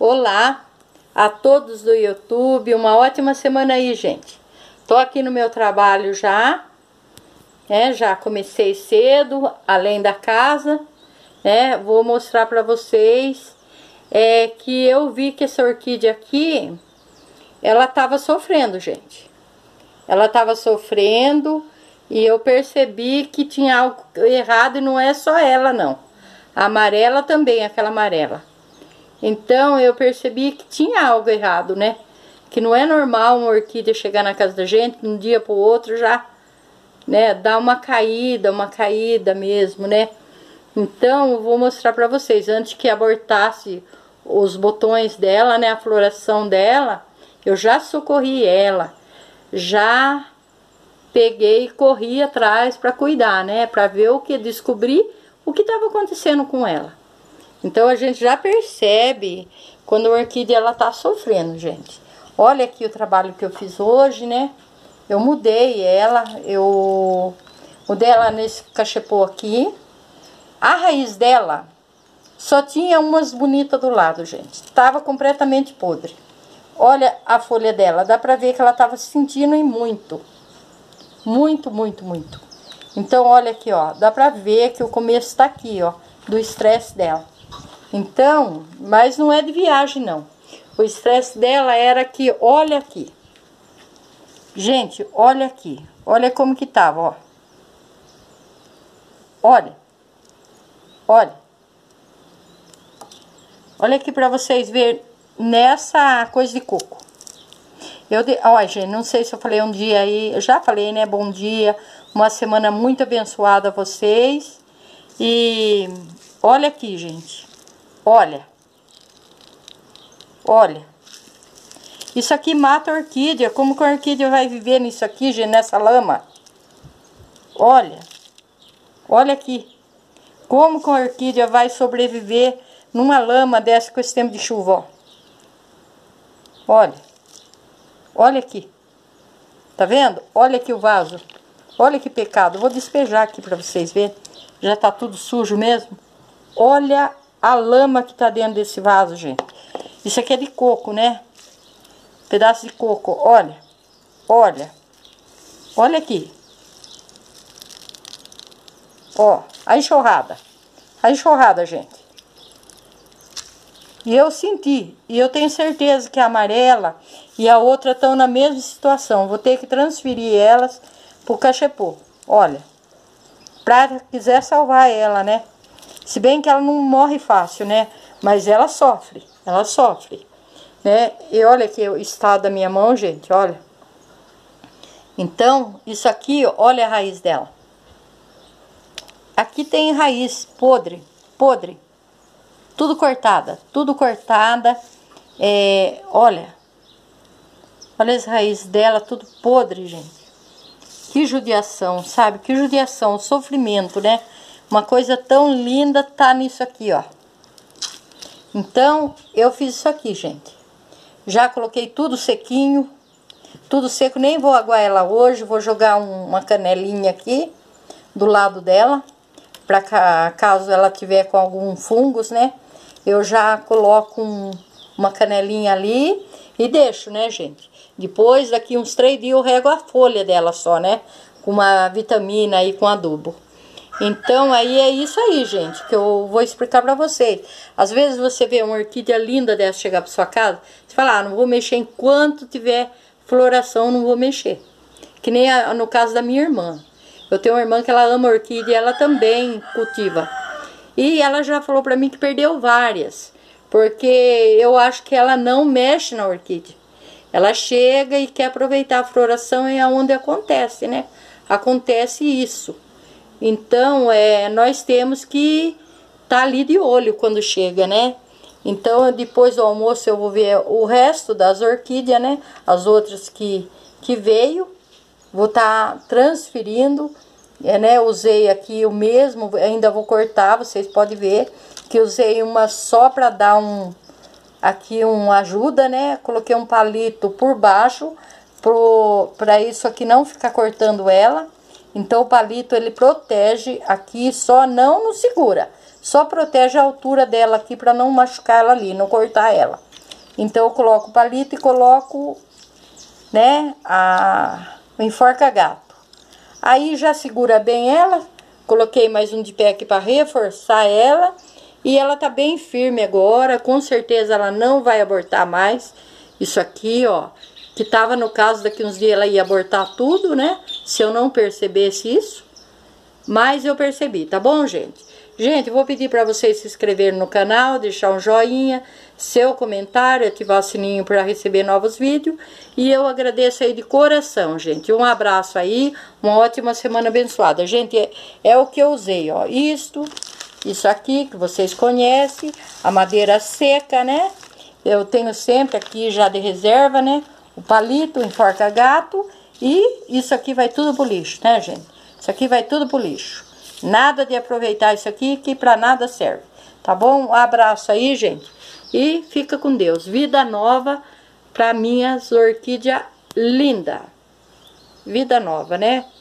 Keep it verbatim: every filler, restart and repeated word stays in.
Olá a todos do YouTube, uma ótima semana aí, gente. Tô aqui no meu trabalho já, né? Já comecei cedo, além da casa, né? Vou mostrar para vocês é, que eu vi que essa orquídea aqui, ela tava sofrendo, gente. Ela tava sofrendo e eu percebi que tinha algo errado e não é só ela, não. A amarela também, aquela amarela. Então eu percebi que tinha algo errado, né? Que não é normal uma orquídea chegar na casa da gente, de um dia para o outro já, né? Dar uma caída, uma caída mesmo, né? Então eu vou mostrar para vocês, antes que abortasse os botões dela, né? A floração dela, eu já socorri ela, já peguei e corri atrás para cuidar, né? Para ver o que, descobrir o que estava acontecendo com ela. Então a gente já percebe quando a orquídea ela tá sofrendo, gente. Olha aqui o trabalho que eu fiz hoje, né? Eu mudei ela, eu mudei ela nesse cachepô aqui. A raiz dela só tinha umas bonitas do lado, gente. Tava completamente podre. Olha a folha dela, dá pra ver que ela tava se sentindo e muito. Muito, muito, muito. Então olha aqui, ó, dá pra ver que o começo tá aqui, ó, do estresse dela. Então, mas não é de viagem, não. O estresse dela era que, olha aqui. Gente, olha aqui. Olha como que tava, ó. Olha. Olha. Olha aqui pra vocês verem nessa coisa de coco. Eu, de... Olha, gente, não sei se eu falei um dia aí. Eu já falei, né? Bom dia. Uma semana muito abençoada a vocês. E olha aqui, gente. Olha, olha, isso aqui mata a orquídea. Como que a orquídea vai viver nisso aqui, gente, nessa lama? Olha, olha aqui, como que a orquídea vai sobreviver numa lama dessa com esse tempo de chuva, ó. Olha, olha aqui, tá vendo? Olha aqui o vaso, olha que pecado. Vou despejar aqui pra vocês verem, já tá tudo sujo mesmo. Olha a lama que tá dentro desse vaso, gente. Isso aqui é de coco, né? Pedaço de coco. Olha. Olha. Olha aqui. Ó. A enxurrada. A enxurrada, gente. E eu senti. E eu tenho certeza que a amarela e a outra estão na mesma situação. Vou ter que transferir elas pro cachepô. Olha. Pra quiser salvar ela, né? Se bem que ela não morre fácil, né? Mas ela sofre, ela sofre, né? E olha aqui o estado da minha mão, gente, olha. Então, isso aqui, olha a raiz dela. Aqui tem raiz podre, podre. Tudo cortada, tudo cortada. É, olha. Olha as raízes dela, tudo podre, gente. Que judiação, sabe? Que judiação, sofrimento, né? Uma coisa tão linda tá nisso aqui, ó. Então, eu fiz isso aqui, gente. Já coloquei tudo sequinho, tudo seco. Nem vou aguar ela hoje, vou jogar um, uma canelinha aqui do lado dela, pra caso ela tiver com algum fungos, né? Eu já coloco um, uma canelinha ali e deixo, né, gente? Depois, daqui uns três dias, eu rego a folha dela só, né? Com uma vitamina aí, com adubo. Então, aí é isso aí, gente, que eu vou explicar pra vocês. Às vezes você vê uma orquídea linda dessa chegar pra sua casa, você fala, ah, não vou mexer enquanto tiver floração, não vou mexer. Que nem a, no caso da minha irmã. Eu tenho uma irmã que ela ama orquídea e ela também cultiva. E ela já falou pra mim que perdeu várias, porque eu acho que ela não mexe na orquídea. Ela chega e quer aproveitar a floração e é onde acontece, né? Acontece isso. Então, é, nós temos que estar ali de olho quando chega, né? Então, depois do almoço eu vou ver o resto das orquídeas, né? As outras que, que veio, vou estar tá transferindo, é, né? Usei aqui o mesmo, ainda vou cortar, vocês podem ver que usei uma só para dar um, aqui uma ajuda, né? Coloquei um palito por baixo, para isso aqui não ficar cortando ela. Então o palito ele protege aqui, só não não segura, só protege a altura dela aqui para não machucar ela ali, não cortar ela. Então eu coloco o palito e coloco, né, a, o enforca-gato. Aí já segura bem ela, coloquei mais um de pé aqui para reforçar ela. E ela tá bem firme agora, com certeza ela não vai abortar mais. Isso aqui, ó, que tava no caso daqui uns dias ela ia abortar tudo, né? Se eu não percebesse isso. Mas eu percebi, tá bom, gente? Gente, eu vou pedir para vocês se inscreverem no canal, deixar um joinha, seu comentário, ativar o sininho para receber novos vídeos. E eu agradeço aí de coração, gente. Um abraço aí, uma ótima semana abençoada. Gente, é, é o que eu usei, ó. Isto, isso aqui que vocês conhecem, a madeira seca, né? Eu tenho sempre aqui já de reserva, né? O palito, o enforca-gato. E isso aqui vai tudo pro lixo, né, gente? Isso aqui vai tudo pro lixo. Nada de aproveitar isso aqui, que pra nada serve. Tá bom? Um abraço aí, gente. E fica com Deus. Vida nova pra minhas orquídeas lindas. Vida nova, né?